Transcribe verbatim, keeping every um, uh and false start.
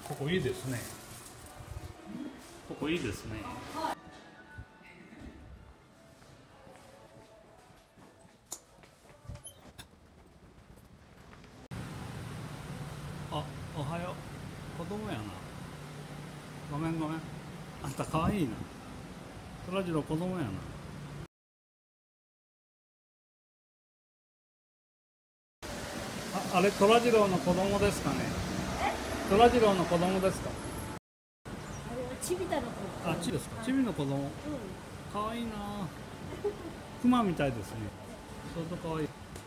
ここいいですね。ここいいですね。あ、おはよう。子供やな。ごめんごめん。あんた可愛いな。そらジロー子供やな。あ、あれトラジローの子供ですかね。トラジローの子供ですか。 あれはチビタの子。 あ、チビですか。チビの子供。 うん。 可愛いな。クマみたいですね。相当可愛い。